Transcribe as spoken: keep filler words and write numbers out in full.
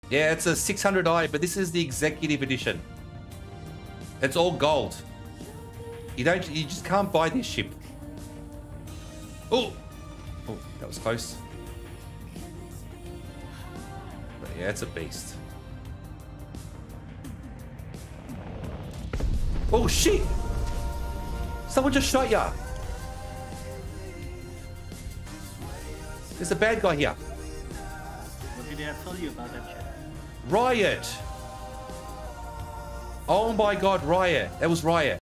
Yeah, it's a six hundred i, but this is the executive edition. It's all gold. You don't. You just can't buy this ship. Oh, oh, that was close. But yeah, it's a beast. Oh shit! Someone just shot ya. There's a bad guy here. What did I tell you about that shit? Riot. Oh my god, Riot. That was Riot.